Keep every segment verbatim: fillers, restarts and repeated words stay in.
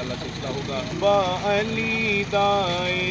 انشاءاللہ سلسلہ ہوگا با علی دائے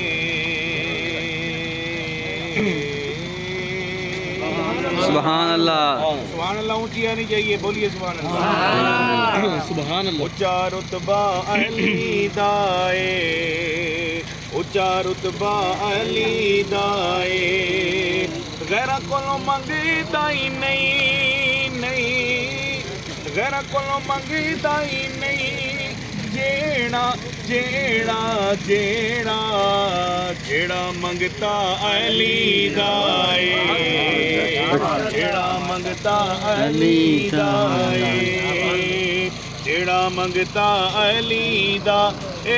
سبحان اللہ سبحان اللہ اونچی آنی چاہیے بولیے سبحان اللہ سبحان اللہ اچا رتبہ علی دائے اچا رتبہ علی دائے غیرہ کولوں منگدا ہی نہیں نہیں غیرہ کولوں منگدا ہی نہیں جیڑا جیڑا جیڑا جیڑا منگتا علی دائے جیڑا منگتا علی دائے جیڑا منگتا علی دا اے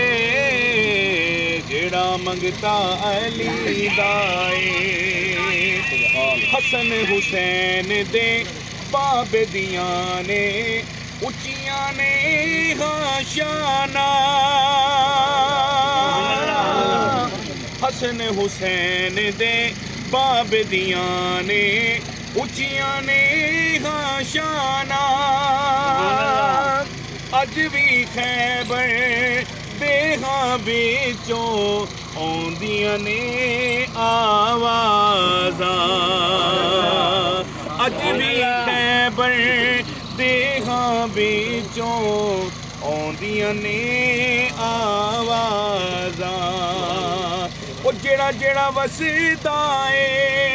جیڑا منگتا علی دائے حسن حسین دے باب دیاں نے اچیاں نے ہاں شانہ حسن حسین دے باب دیاں نے اچیاں نے ہاں شانہ اج بھی خیبر دے ہاں بچوں آندیاں نے آوازاں اج بھی خیبر دے ہاں بچوں آندیاں نے آوازاں او جیڑا جیڑا وسدا اے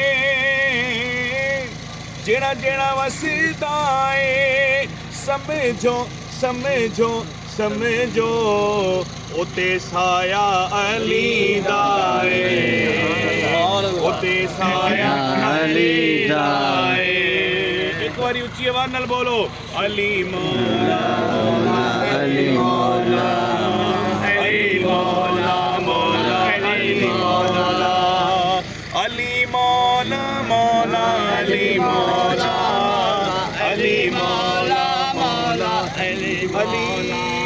جیڑا جیڑا وسدا اے سمجھو سمجھو سمجھو اوتے سایہ علی دائے اوتے سایہ علی دائے ایک باری اچھی آواز نال بولو علی مولا علی مولا علی مولا مولا علی مولا علی مولا مولا علی مولا علی مولا مولا علی مولا